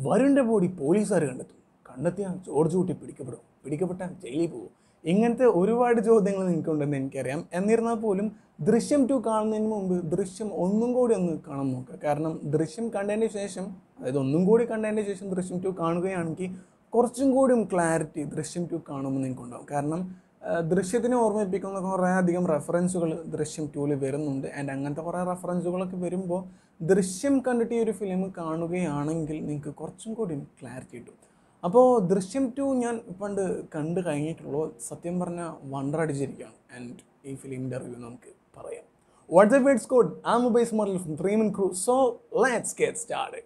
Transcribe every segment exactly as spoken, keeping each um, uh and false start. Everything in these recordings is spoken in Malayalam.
വരുണിൻ്റെ ബോഡി പോലീസുകാർ കണ്ടെത്തും. കണ്ടെത്തിയാൽ ജോർജ് കുട്ടി പിടിക്കപ്പെടും. പിടിക്കപ്പെട്ടാൽ ജയിലിൽ പോകും. ഇങ്ങനത്തെ ഒരുപാട് ചോദ്യങ്ങൾ നിങ്ങൾക്കുണ്ടെന്ന് എനിക്കറിയാം. എന്നിരുന്നാൽ പോലും ദൃശ്യം ടു കാണുന്നതിന് മുമ്പ് ദൃശ്യം ഒന്നും കൂടി ഒന്ന് കാണാൻ നോക്കുക. കാരണം ദൃശ്യം കണ്ടതിന് ശേഷം, അതായത് ഒന്നും കൂടി കണ്ടതിന് ശേഷം ദൃശ്യം ടു കാണുകയാണെങ്കിൽ കുറച്ചും കൂടി ക്ലാരിറ്റി ദൃശ്യം ടു കാണുമ്പോൾ നിങ്ങൾക്കുണ്ടാവും. കാരണം ദൃശ്യത്തിനെ ഓർമ്മിപ്പിക്കുന്ന കുറേ അധികം റെഫറൻസുകൾ ദൃശ്യം ടൂവിൽ വരുന്നുണ്ട്. ആൻഡ് അങ്ങനത്തെ കുറേ റെഫറൻസുകളൊക്കെ വരുമ്പോൾ ദൃശ്യം കണ്ടിട്ട് ഈ ഒരു ഫിലിം കാണുകയാണെങ്കിൽ നിങ്ങൾക്ക് കുറച്ചും കൂടി ക്ലാരിറ്റി കിട്ടും. അപ്പോൾ ദൃശ്യം ടു ഞാൻ പണ്ട് കണ്ടു കഴിഞ്ഞിട്ടുള്ളൂ. സത്യം പറഞ്ഞാൽ വണ്ടർ അടിച്ചിരിക്കുകയാണ്. ആൻഡ് ഈ ഫിലിമിൻ്റെ റിവ്യൂ നമുക്ക് പറയാം. വാട്സ്ആപ്പ് വേർഡ്സ് കോഡ് ആ mobiles model from three min crew. So let's get started.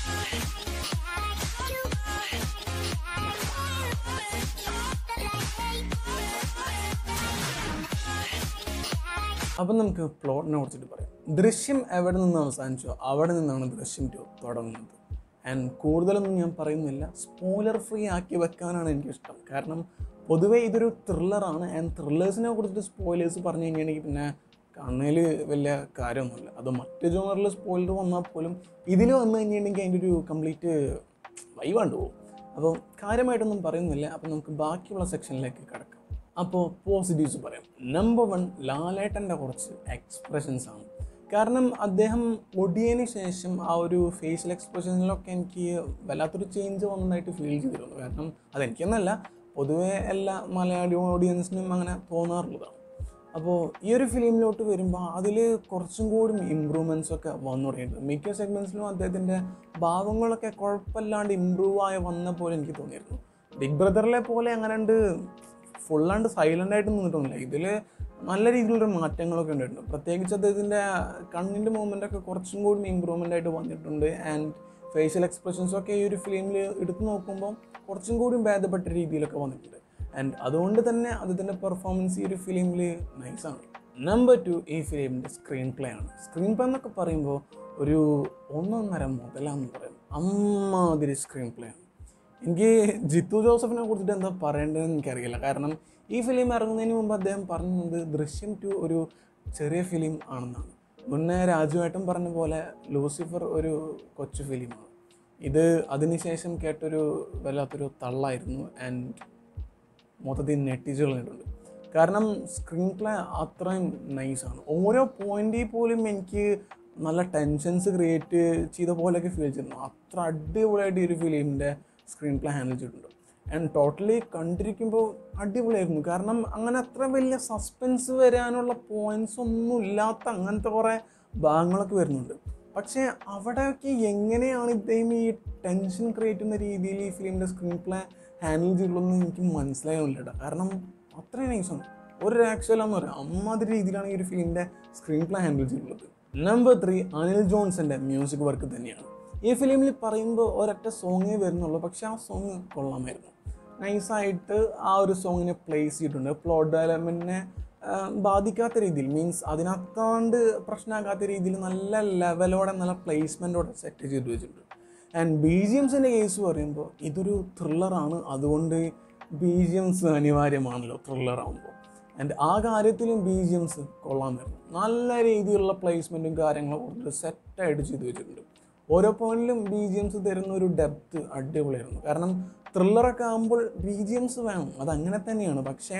അപ്പം നമുക്ക് പ്ലോട്ടിനെ കുറിച്ചിട്ട് പറയാം. ദൃശ്യം എവിടെ നിന്ന് അവസാനിച്ചോ അവിടെ നിന്നാണ് ദൃശ്യം ടു തുടങ്ങുന്നത്. ആൻഡ് കൂടുതലൊന്നും ഞാൻ പറയുന്നില്ല, സ്പോയിലർ ഫ്രീ ആക്കി വെക്കാനാണ് എനിക്കിഷ്ടം. കാരണം പൊതുവേ ഇതൊരു ത്രില്ലറാണ്. ആൻഡ് ത്രില്ലേഴ്സിനെ കുറിച്ചിട്ട് സ്പോയിലേഴ്സ് പറഞ്ഞു കഴിഞ്ഞിട്ടുണ്ടെങ്കിൽ പിന്നെ കാണുന്നതിൽ വലിയ കാര്യമൊന്നുമില്ല. അത് മറ്റ് ജോണറിൽ സ്പോയിലർ വന്നാൽ പോലും ഇതിൽ വന്നു കഴിഞ്ഞിട്ടുണ്ടെങ്കിൽ അതിൻ്റെ ഒരു കംപ്ലീറ്റ് വൈവാണ്ട് പോകും. അപ്പോൾ കാര്യമായിട്ടൊന്നും പറയുന്നില്ല. അപ്പോൾ നമുക്ക് ബാക്കിയുള്ള സെക്ഷനിലേക്ക് കിടക്കാം. അപ്പോൾ പോസിറ്റീവ്സ് പറയാം. നമ്പർ വൺ, ലാലേട്ടൻ്റെ കുറച്ച് എക്സ്പ്രഷൻസ് ആണ്. കാരണം അദ്ദേഹം ഒടിയതിന് ശേഷം ആ ഒരു ഫേഷ്യൽ എക്സ്പ്രഷനിലൊക്കെ എനിക്ക് വല്ലാത്തൊരു ചേഞ്ച് വന്നതായിട്ട് ഫീൽ ചെയ്തിരുന്നു. കാരണം അതെനിക്കെന്നല്ല, പൊതുവേ എല്ലാ മലയാളി ഓഡിയൻസിനും അങ്ങനെ തോന്നാറുള്ളതാണ്. അപ്പോൾ ഈ ഒരു ഫിലിമിലോട്ട് വരുമ്പോൾ അതിൽ കുറച്ചും കൂടി ഇമ്പ്രൂവ്മെൻറ്റ്സ് ഒക്കെ വന്നു തുടങ്ങിയിട്ടുണ്ട്. മിക്ക സെഗ്മെൻറ്റ്സിലും അദ്ദേഹത്തിൻ്റെ ഭാവങ്ങളൊക്കെ കുഴപ്പമില്ലാണ്ട് ഇമ്പ്രൂവ് ആയി വന്ന പോലെ എനിക്ക് തോന്നിയിരുന്നു. ബിഗ് ബ്രദറിലെ പോലെ അങ്ങനെ ഉണ്ട് ഫുള്ളാണ്ട് സൈലൻ്റ് ആയിട്ട് നിന്നിട്ടൊന്നുമില്ല. ഇതിൽ നല്ല രീതിയിലൊരു മാറ്റങ്ങളൊക്കെ ഉണ്ടായിട്ടുണ്ട്. പ്രത്യേകിച്ച് അദ്ദേഹത്തിൻ്റെ കണ്ണിൻ്റെ മൂവ്മെൻ്റൊക്കെ കുറച്ചും കൂടി ഇമ്പ്രൂവ്മെൻ്റ് ആയിട്ട് വന്നിട്ടുണ്ട്. ആൻഡ് ഫേഷ്യൽ എക്സ്പ്രഷൻസൊക്കെ ഈ ഒരു ഫിലിമിൽ എടുത്തു നോക്കുമ്പോൾ കുറച്ചും കൂടി ഭേദപ്പെട്ട രീതിയിലൊക്കെ വന്നിട്ടുണ്ട്. ആൻഡ് അതുകൊണ്ട് തന്നെ അദ്ദേഹത്തിൻ്റെ പെർഫോമൻസ് ഈ ഒരു ഫിലിമിൽ നൈസാണ്. നമ്പർ ടു, ഈ ഫിലിമിൻ്റെ സ്ക്രീൻ പ്ലേ ആണ്. സ്ക്രീൻ പ്ലേ എന്നൊക്കെ പറയുമ്പോൾ ഒരു ഒന്നൊന്നര മുതലാന്ന് പറയും. അമ്മാതിരി സ്ക്രീൻ പ്ലേ ആണ്. എനിക്ക് ജിത്തു ജോസഫിനെ കുറിച്ചിട്ട് എന്താ പറയേണ്ടതെന്ന് എനിക്കറിയില്ല. കാരണം ഈ ഫിലിം ഇറങ്ങുന്നതിന് മുമ്പ് അദ്ദേഹം പറഞ്ഞത് ദൃശ്യം ടു ഒരു ചെറിയ ഫിലിം ആണെന്നാണ്. മുന്നേ രാജുവേട്ടൻ പറഞ്ഞ പോലെ ലൂസിഫർ ഒരു കൊച്ചു ഫിലിമാണ്. ഇത് അതിനുശേഷം കേട്ടൊരു വല്ലാത്തൊരു തള്ളായിരുന്നു. ആൻഡ് മൊത്തത്തിൽ നെറ്റിച്ച് കളഞ്ഞിട്ടുണ്ട്. കാരണം സ്ക്രീൻ പ്ലേ അത്രയും നൈസാണ്. ഓരോ പോയിന്റിൽ പോലും എനിക്ക് നല്ല ടെൻഷൻസ് ക്രിയേറ്റ് ചെയ്ത പോലെയൊക്കെ ഫീൽ ചെയ്യുന്നു. അത്ര അടിപൊളിയായിട്ട് ഈ ഒരു ഫിലിമിൻ്റെ സ്ക്രീൻ പ്ലേ ഹാൻഡിൽ ചെയ്തിട്ടുണ്ട്. ആൻഡ് ടോട്ടലി കണ്ടിരിക്കുമ്പോൾ അടിപൊളിയായിരുന്നു. കാരണം അങ്ങനെ അത്ര വലിയ സസ്പെൻസ് വരാനുള്ള പോയിൻറ്റ്സ് ഒന്നും ഇല്ലാത്ത അങ്ങനത്തെ കുറേ ഭാഗങ്ങളൊക്കെ വരുന്നുണ്ട്. പക്ഷേ അവിടെയൊക്കെ എങ്ങനെയാണ് ഇദ്ദേഹം ഈ ടെൻഷൻ ക്രിയേറ്റ് ചെയ്യുന്ന രീതിയിൽ ഈ ഫിലിമിൻ്റെ സ്ക്രീൻ പ്ലേ ഹാൻഡിൽ ചെയ്തുള്ളതെന്ന് എനിക്ക് മനസ്സിലാവുന്നില്ല. കാരണം അത്രയും നൈസാണ്. ഒരു രക്ഷയില്ലാന്ന് പറയാം. അമ്മാതിരി രീതിയിലാണ് ഈ ഒരു ഫിലിമിൻ്റെ സ്ക്രീൻ പ്ലേ ഹാൻഡിൽ ചെയ്തിട്ടുള്ളത്. നമ്പർ ത്രീ, അനിൽ ജോൺസൻ്റെ മ്യൂസിക് വർക്ക് തന്നെയാണ്. ഈ ഫിലിമിൽ പറയുമ്പോൾ ഒരൊറ്റ സോങ്ങേ വരുന്നുള്ളൂ, പക്ഷെ ആ സോങ് കൊള്ളാമായിരുന്നു. നൈസായിട്ട് ആ ഒരു സോങ്ങിനെ പ്ലേസ് ചെയ്തിട്ടുണ്ട്. പ്ലോട്ട് ഡെവലപ്മെൻറ്റിനെ ബാധിക്കാത്ത രീതിയിൽ, മീൻസ് അതിനകത്താണ്ട് പ്രശ്നമാകാത്ത രീതിയിൽ നല്ല ലെവലോടെ നല്ല പ്ലേസ്മെൻറ്റോടെ സെറ്റ് ചെയ്ത് വെച്ചിട്ടുണ്ട്. ആൻഡ് ബി ജി എംസിൻ്റെ കേസ് പറയുമ്പോൾ ഇതൊരു ത്രില്ലറാണ്. അതുകൊണ്ട് ബി ജി എംസ് അനിവാര്യമാണല്ലോ ത്രില്ലറാകുമ്പോൾ. ആൻഡ് ആ കാര്യത്തിലും ബി ജി എംസ് കൊള്ളാമായിരുന്നു. നല്ല രീതിയിലുള്ള പ്ലേസ്മെൻറ്റും കാര്യങ്ങളും കൊടുത്ത് സെറ്റായിട്ട് ചെയ്ത് വെച്ചിട്ടുണ്ട്. ഓരോ പോയിന്റിലും ബി ജി എംസ് തരുന്ന ഒരു ഡെപ്ത് അടിപൊളിയായിരുന്നു. കാരണം ത്രില്ലറൊക്കെ ആകുമ്പോൾ ബി ജി എംസ് വേണം, അതങ്ങനെ തന്നെയാണ്. പക്ഷേ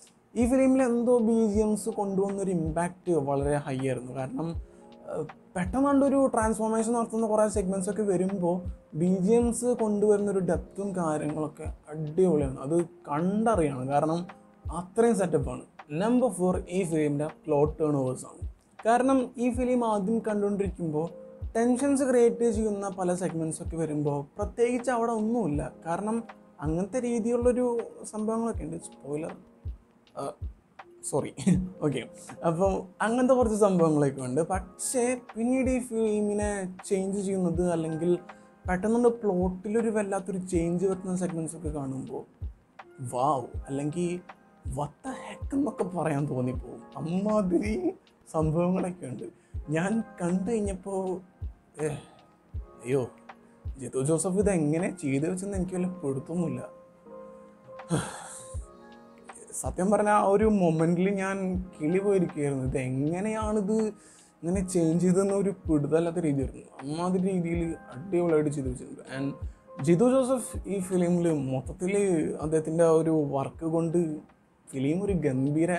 ഈ ഫിലിമിൽ എന്തോ ബി ജി എംസ് കൊണ്ടുവന്നൊരു ഇമ്പാക്റ്റ് വളരെ ഹൈ ആയിരുന്നു. കാരണം പെട്ടെന്നാണ്ടൊരു ട്രാൻസ്ഫോർമേഷൻ നടത്തുന്ന കുറേ സെഗ്മെൻറ്റ്സ് ഒക്കെ വരുമ്പോൾ ബി ജി എംസ് കൊണ്ടുവരുന്നൊരു ഡെപ്തും കാര്യങ്ങളൊക്കെ അടിപൊളിയാണ്. അത് കണ്ടറിയണം, കാരണം അത്രയും സെറ്റപ്പാണ്. നമ്പർ ഫോർ, ഈ ഫിലിമിൻ്റെ പ്ലോട്ട് ടേൺ ഓവേഴ്സാണ്. കാരണം ഈ ഫിലിം ആദ്യം കണ്ടുകൊണ്ടിരിക്കുമ്പോൾ ടെൻഷൻസ് ക്രിയേറ്റ് ചെയ്യുന്ന പല സെഗ്മെൻറ്റ്സൊക്കെ വരുമ്പോൾ പ്രത്യേകിച്ച് അവിടെ ഒന്നുമില്ല. കാരണം അങ്ങനത്തെ രീതിയിലുള്ളൊരു സംഭവങ്ങളൊക്കെ ഉണ്ട്. Spoiler sorry okay. അപ്പോൾ അങ്ങനത്തെ കുറച്ച് സംഭവങ്ങളൊക്കെ ഉണ്ട്. പക്ഷേ പിന്നീട് ഈ ഫിലിമിനെ ചേഞ്ച് ചെയ്യുന്നത്, അല്ലെങ്കിൽ പെട്ടെന്നുള്ള പ്ലോട്ടിലൊരു വല്ലാത്തൊരു ചേഞ്ച് വരുന്ന സെഗ്മെൻറ്റ്സ് ഒക്കെ കാണുമ്പോൾ വാവ്, അല്ലെങ്കിൽ what the heck എന്നൊക്കെ പറയാൻ തോന്നിപ്പോവും. അമ്മാതിരി സംഭവങ്ങളൊക്കെ ഉണ്ട്. ഞാൻ കണ്ടു കഴിഞ്ഞപ്പോൾ അയ്യോ, ജിത്തു ജോസഫ് ഇത് എങ്ങനെ ചെയ്തു വെച്ചെന്ന് എനിക്ക് വല്ല പെടുത്തൊന്നുമില്ല. സത്യം പറഞ്ഞാൽ ആ ഒരു മൊമെൻറ്റിൽ ഞാൻ കിളി പോയിരിക്കുകയായിരുന്നു. ഇത് എങ്ങനെയാണിത് ഇങ്ങനെ ചേഞ്ച് ചെയ്തെന്ന ഒരു പിടുതല്ലാത്ത രീതിയായിരുന്നു. അമ്മാതിരി രീതിയിൽ അടിപൊളിയായിട്ട് ചെയ്തു വെച്ചിട്ടുണ്ട്. ആൻഡ് ജിത്തു ജോസഫ് ഈ ഫിലിമിൽ മൊത്തത്തിൽ അദ്ദേഹത്തിൻ്റെ ആ ഒരു വർക്ക് കൊണ്ട് ഫിലിം ഒരു ഗംഭീര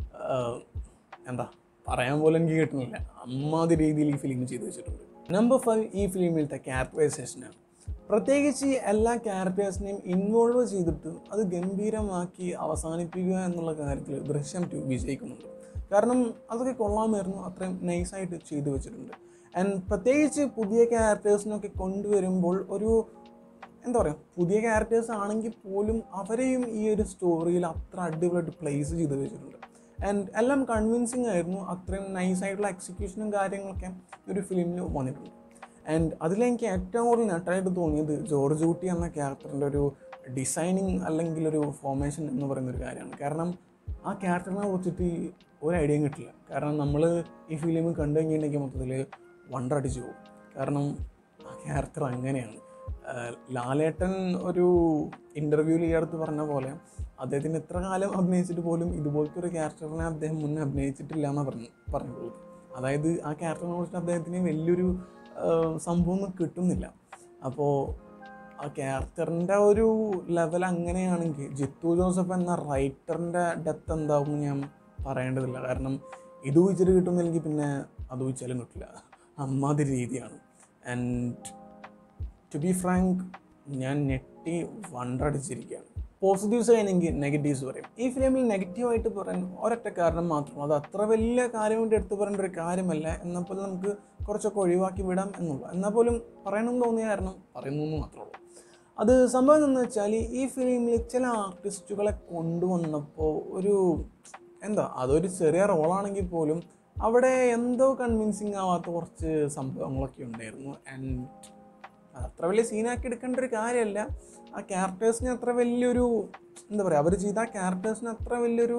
എന്താ പറയാൻ പോലും എനിക്ക് കിട്ടുന്നില്ല, അമ്മാതി രീതിയിൽ ഈ ഫിലിം ചെയ്തു വെച്ചിട്ടുണ്ട്. നമ്പർ ഫൈവ് ഈ ഫിലിമിലത്തെ ക്യാരക്ടറൈസേഷനാണ്. പ്രത്യേകിച്ച് എല്ലാ ക്യാരക്ടേഴ്സിനെയും ഇൻവോൾവ് ചെയ്തിട്ട് അത് ഗംഭീരമാക്കി അവസാനിപ്പിക്കുക എന്നുള്ള കാര്യത്തിൽ ദൃശ്യം ടു വിജയിക്കുന്നുണ്ട്. കാരണം അതൊക്കെ കൊള്ളാമായിരുന്നു, അത്രയും നൈസായിട്ട് ചെയ്തു വെച്ചിട്ടുണ്ട്. ആൻഡ് പ്രത്യേകിച്ച് പുതിയ ക്യാരക്ടേഴ്സിനൊക്കെ കൊണ്ടുവരുമ്പോൾ ഒരു എന്താ പറയുക, പുതിയ ക്യാരക്ടേഴ്സ് ആണെങ്കിൽ പോലും അവരെയും ഈ ഒരു സ്റ്റോറിയിൽ അത്ര അടിപൊളിയായിട്ട് പ്ലേസ് ചെയ്ത് വെച്ചിട്ടുണ്ട്. ആൻഡ് എല്ലാം കൺവിൻസിങ് ആയിരുന്നു, അത്രയും നൈസായിട്ടുള്ള എക്സിക്യൂഷനും കാര്യങ്ങളൊക്കെ ഒരു ഫിലിമിൽ വന്നിട്ടുണ്ട്. ആൻഡ് അതിലെനിക്ക് ഏറ്റവും കൂടുതൽ നെട്ടായിട്ട് തോന്നിയത് ജോർജ് കുട്ടി എന്ന ക്യാരക്ടറിൻ്റെ ഒരു ഡിസൈനിങ് അല്ലെങ്കിൽ ഒരു ഫോർമേഷൻ എന്ന് പറയുന്നൊരു കാര്യമാണ്. കാരണം ആ ക്യാരക്ടറിനെ കുറിച്ചിട്ട് ഒരു ഐഡിയയും കിട്ടില്ല. കാരണം നമ്മൾ ഈ ഫിലിം കണ്ടു കഴിഞ്ഞിട്ടുണ്ടെങ്കിൽ മൊത്തത്തിൽ വണ്ടർ അടിച്ചു പോകും. കാരണം ആ ക്യാരക്ടർ അങ്ങനെയാണ്. ലാലേട്ടൻ ഒരു ഇൻ്റർവ്യൂവിൽ ഈ അടുത്ത് പറഞ്ഞ പോലെ അദ്ദേഹത്തിന് ഇത്ര കാലം അഭിനയിച്ചിട്ട് പോലും ഇതുപോലത്തെ ഒരു ക്യാരക്ടറിനെ അദ്ദേഹം മുന്നേ അഭിനയിച്ചിട്ടില്ല എന്നാണ് പറഞ്ഞു പറഞ്ഞിട്ടുള്ളത്. അതായത് ആ ക്യാരക്ടറിനെ കുറിച്ച് അദ്ദേഹത്തിന് വലിയൊരു സംഭവമൊന്നും കിട്ടുന്നില്ല. അപ്പോൾ ആ ക്യാരക്ടറിൻ്റെ ഒരു ലെവൽ അങ്ങനെയാണെങ്കിൽ ജിത്തു ജോസഫ് എന്ന റൈറ്ററിൻ്റെ ഡെത്ത് എന്താവും ഞാൻ പറയേണ്ടതില്ല. കാരണം ഇത് വെച്ചിട്ട് കിട്ടുന്നില്ലെങ്കിൽ പിന്നെ അത് വെച്ചാലും കിട്ടില്ല, അമ്മാതിരി രീതിയാണ്. ആൻഡ് ടു ബി ഫ്രാങ്ക്, ഞാൻ ഞെട്ടി വണ്ടടിച്ചിരിക്കുകയാണ്. പോസിറ്റീവ്സ് ആണെങ്കിൽ നെഗറ്റീവ്സ് പറയും. ഈ ഫിലിമിൽ നെഗറ്റീവായിട്ട് പറയാൻ ഒരൊറ്റ കാരണം മാത്രം, അത് അത്ര വലിയ കാര്യമായിട്ട് എടുത്തു പറയേണ്ട ഒരു കാര്യമല്ല, എന്നാൽ പോലും നമുക്ക് കുറച്ചൊക്കെ ഒഴിവാക്കി വിടാം എന്നുള്ള, എന്നാൽ പോലും പറയണമെന്ന് തോന്നിയ കാരണം പറയുന്നു എന്ന് മാത്രമേ ഉള്ളൂ. അത് സംഭവം എന്ന് വെച്ചാൽ ഈ ഫിലിമിൽ ചില ആർട്ടിസ്റ്റുകളെ കൊണ്ടുവന്നപ്പോൾ ഒരു എന്താ, അതൊരു ചെറിയ റോളാണെങ്കിൽ പോലും അവിടെ എന്തോ കൺവിൻസിങ് ആവാത്ത കുറച്ച് സംഭവങ്ങളൊക്കെ ഉണ്ടായിരുന്നു. ആൻഡ് അത്ര വലിയ സീനാക്കി എടുക്കേണ്ട ഒരു കാര്യമല്ല. ആ ക്യാരക്ടേഴ്സിന് അത്ര വലിയൊരു എന്താ പറയുക, അവർ ചെയ്ത ആ ക്യാരക്ടേഴ്സിന് അത്ര വലിയൊരു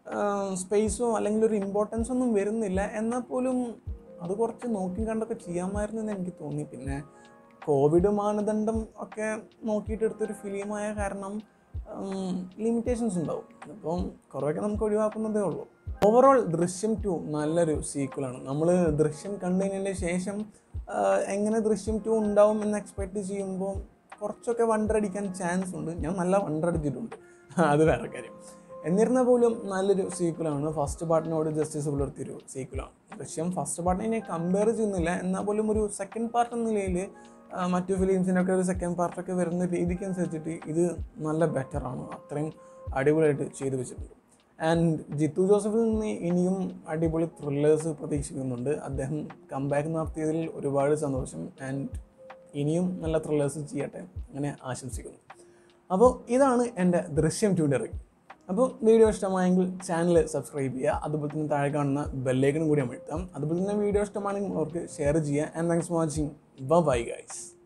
സ്പേസോ അല്ലെങ്കിൽ ഒരു ഇമ്പോർട്ടൻസോ ഒന്നും വരുന്നില്ല. എന്നാൽ പോലും അത് കുറച്ച് നോക്കി കണ്ടൊക്കെ ചെയ്യാമായിരുന്നു എന്ന് എനിക്ക് തോന്നി. പിന്നെ കോവിഡ് മാനദണ്ഡം ഒക്കെ നോക്കിയിട്ട് എടുത്തൊരു ഫിലിമായ കാരണം ലിമിറ്റേഷൻസ് ഉണ്ടാവും. അപ്പം കുറേയൊക്കെ നമുക്ക് ഒഴിവാക്കുന്നതേ ഉള്ളൂ. ഓവറോൾ ദൃശ്യം ടു നല്ലൊരു സീക്വലാണ്. നമ്മൾ ദൃശ്യം കണ്ടതിന് ശേഷം എങ്ങനെ ദൃശ്യം ടു ഉണ്ടാവും എന്ന് എക്സ്പെക്റ്റ് ചെയ്യുമ്പോൾ കുറച്ചൊക്കെ വണ്ടറടിക്കാൻ ചാൻസ് ഉണ്ട്. ഞാൻ നല്ല വണ്ടറടിച്ചിട്ടുണ്ട്, അത് വേറെ കാര്യം. എന്നിരുന്നാൽ പോലും നല്ലൊരു സീക്വലാണ്. First പാർട്ടിനോട് justice പുലർത്തിയൊരു സീക്വലാണ്. ദൃശ്യം ഫസ്റ്റ് പാർട്ടിനെ കമ്പയർ ചെയ്യുന്നില്ല, എന്നാൽ പോലും ഒരു സെക്കൻഡ് പാർട്ട് എന്ന നിലയിൽ മറ്റു ഫിലിംസിനൊക്കെ ഒരു സെക്കൻഡ് പാർട്ടൊക്കെ വരുന്ന രീതിക്ക് അനുസരിച്ചിട്ട് ഇത് നല്ല ബെറ്ററാണ്. അത്രയും അടിപൊളിയായിട്ട് ചെയ്തു വെച്ചിട്ടുണ്ട്. ആൻഡ് ജിത്തു ജോസഫിൽ നിന്ന് ഇനിയും അടിപൊളി ത്രില്ലേഴ്സ് പ്രതീക്ഷിക്കുന്നുണ്ട്. അദ്ദേഹം കംബാക്ക് നടത്തിയതിൽ ഒരുപാട് സന്തോഷം. ആൻഡ് ഇനിയും നല്ല ത്രില്ലേഴ്സ് ചെയ്യട്ടെ, അങ്ങനെ ആശംസിക്കുന്നു. അപ്പോൾ ഇതാണ് എൻ്റെ ദൃശ്യം ടൂൻ്റെ റിവ്യൂ. അപ്പോൾ വീഡിയോ ഇഷ്ടമായെങ്കിൽ ചാനൽ സബ്സ്ക്രൈബ് ചെയ്യുക, അതുപോലെ തന്നെ താഴെ കാണുന്ന ബെല്ലൈക്കനും കൂടി അമഴ്ത്താം. അതുപോലെ തന്നെ വീഡിയോ ഇഷ്ടമാണെങ്കിൽ അവർക്ക് ഷെയർ ചെയ്യുക. And thanks for watching. Bye guys.